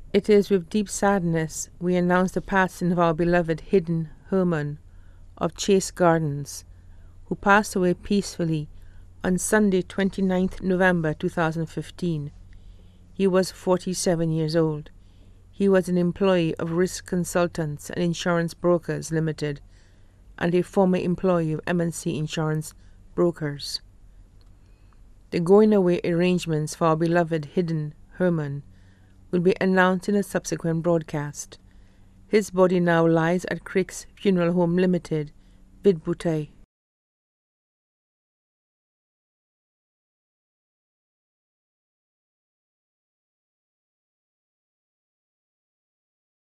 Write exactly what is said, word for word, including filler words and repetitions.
It is with deep sadness we announce the passing of our beloved hidden Herman of Chase Gardens, who passed away peacefully on Sunday, twenty-ninth November two thousand fifteen. He was forty-seven years old. He was an employee of Risk Consultants and Insurance Brokers Limited and a former employee of M and C Insurance Brokers. The going away arrangements for our beloved hidden Herman will be announced in a subsequent broadcast. His body now lies at Crick's Funeral Home Limited, Vidboutai.